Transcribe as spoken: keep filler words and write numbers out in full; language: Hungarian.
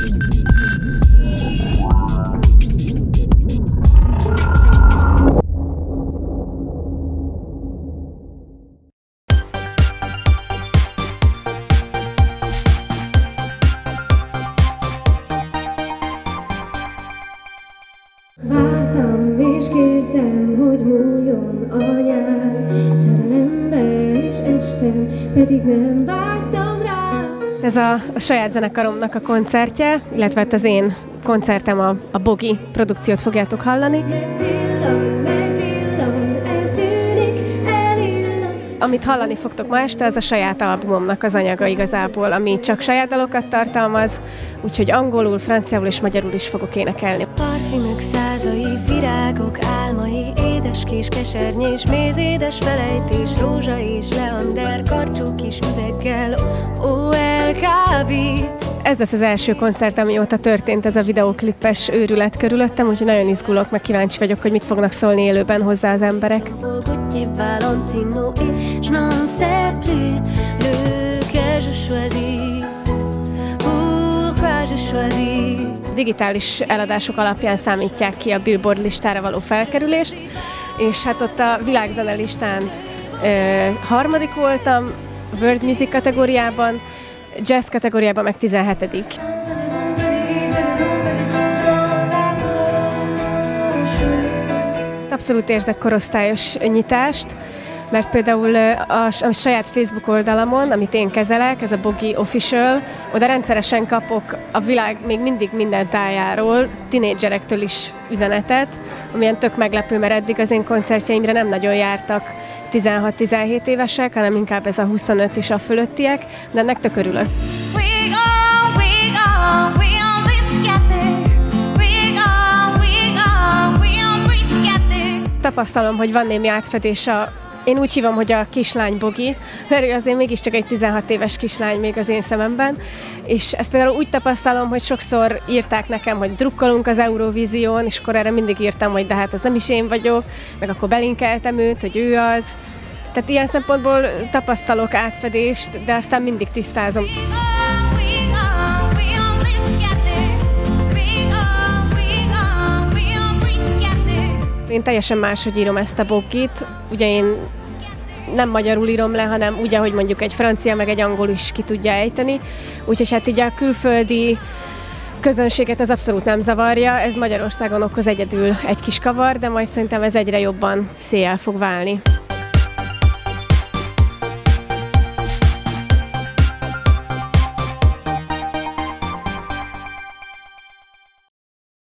Vártam és kértem, hogy múljon a nyár, szerelembe és estem, pedig nem vágytam rá. Ez a, a saját zenekaromnak a koncertje, illetve hát az én koncertem, a, a Bogi produkciót fogjátok hallani. Amit hallani fogtok ma este, az a saját albumomnak az anyaga igazából, ami csak saját dalokat tartalmaz, úgyhogy angolul, franciául és magyarul is fogok énekelni. Parfümök százai, virágok álmai, édes kis kesernyés, mézédes felejtés, rózsa és leander, karcsú kis üveggel, ó, elkábít. Ez lesz az első koncert, amióta történt ez a videóklipes őrület körülöttem, úgyhogy nagyon izgulok, meg kíváncsi vagyok, hogy mit fognak szólni élőben hozzá az emberek. Digitális eladások alapján számítják ki a Billboard listára való felkerülést, és hát ott a világzene listán ö, harmadik voltam, World Music kategóriában, jazz kategóriában meg tizenhetedik. Abszolút érzek korosztályos nyitást, mert például a, a saját Facebook oldalamon, amit én kezelek, ez a Bogi Official, oda rendszeresen kapok a világ még mindig minden tájáról, tinédzserektől is üzenetet, amilyen tök meglepő, mert eddig az én koncertjeimre nem nagyon jártak tizenhat-tizenhét évesek, hanem inkább ez a huszonöt és a fölöttiek, de ennek tök örülök. Tapasztalom, hogy van némi átfedés a Én úgy hívom, hogy a kislány Bogi, mert ő azért mégiscsak egy tizenhat éves kislány még az én szememben, és ezt például úgy tapasztalom, hogy sokszor írták nekem, hogy drukkolunk az Eurovízión, és akkor erre mindig írtam, hogy de hát az nem is én vagyok, meg akkor belinkeltem őt, hogy ő az. Tehát ilyen szempontból tapasztalok átfedést, de aztán mindig tisztázom. Én teljesen máshogy írom ezt a Bogit. Ugye én nem magyarul írom le, hanem úgy, ahogy mondjuk egy francia, meg egy angol is ki tudja ejteni. Úgyhogy hát így a külföldi közönséget ez abszolút nem zavarja. Ez Magyarországon okoz egyedül egy kis kavar, de majd szerintem ez egyre jobban széjjel fog válni.